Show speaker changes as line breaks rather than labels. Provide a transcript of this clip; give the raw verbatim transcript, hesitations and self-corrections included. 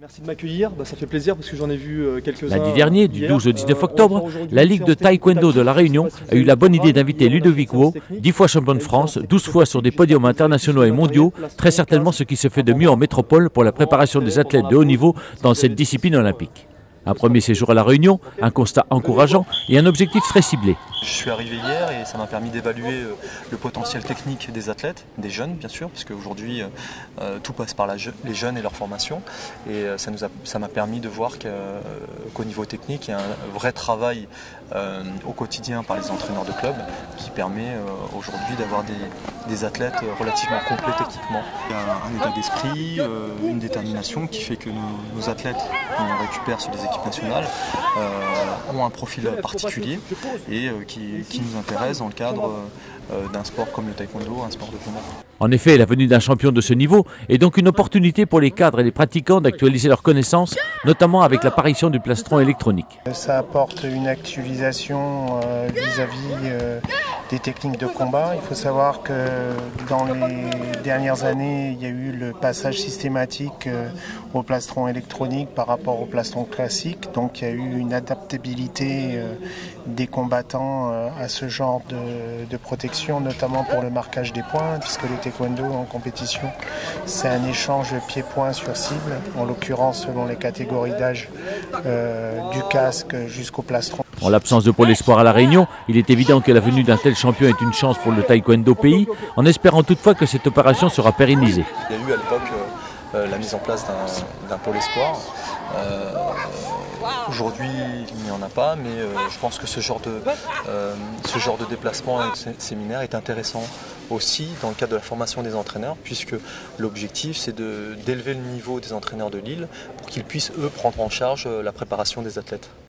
Merci de m'accueillir, bah, ça fait plaisir parce que j'en ai vu euh, quelques-uns.
Lundi dernier, du douze au dix-neuf octobre, la Ligue de Taekwondo de La Réunion a eu la bonne idée d'inviter Ludovic Wau, dix fois champion de France, douze fois sur des podiums internationaux et mondiaux, très certainement ce qui se fait de mieux en métropole pour la préparation des athlètes de haut niveau dans cette discipline olympique. Un premier séjour à La Réunion, un constat encourageant et un objectif très ciblé.
Je suis arrivé hier et ça m'a permis d'évaluer le potentiel technique des athlètes, des jeunes bien sûr, parce qu'aujourd'hui euh, tout passe par la je les jeunes et leur formation. Et ça nous a, ça m'a permis de voir qu'au qu'au niveau technique, il y a un vrai travail euh, au quotidien par les entraîneurs de club qui permet euh, aujourd'hui d'avoir des, des athlètes relativement complets techniquement. Il y a un état d'esprit, euh, une détermination qui fait que nos, nos athlètes qu'on récupère sur les équipes nationales euh, ont un profil particulier et euh, qui, qui nous intéresse dans le cadre euh, d'un sport comme le taekwondo, un sport de combat.
En effet, la venue d'un champion de ce niveau est donc une opportunité pour les cadres et les pratiquants d'actualiser leurs connaissances, notamment avec l'apparition du plastron électronique.
Ça apporte une actualisation euh, vis-à-vis euh, des techniques de combat. Il faut savoir que dans les dernières années, il y a eu le passage systématique euh, au plastron électronique par rapport au plastron classique. Donc il y a eu une adaptabilité euh, des combattants euh, à ce genre de, de protection, notamment pour le marquage des points, puisque le taekwondo en compétition, c'est un échange pied-point sur cible, en l'occurrence selon les catégories d'âge, euh, du casque jusqu'au plastron.
En l'absence de pôle espoir à La Réunion, il est évident que la venue d'un tel champion est une chance pour le taekwondo pays, en espérant toutefois que cette opération sera pérennisée.
Il y a eu à l'époque euh, la mise en place d'un pôle espoir. Euh, Aujourd'hui, il n'y en a pas, mais euh, je pense que ce genre de, euh, ce genre de déplacement et de séminaire est intéressant aussi dans le cadre de la formation des entraîneurs, puisque l'objectif c'est d'élever le niveau des entraîneurs de Lille pour qu'ils puissent eux prendre en charge la préparation des athlètes.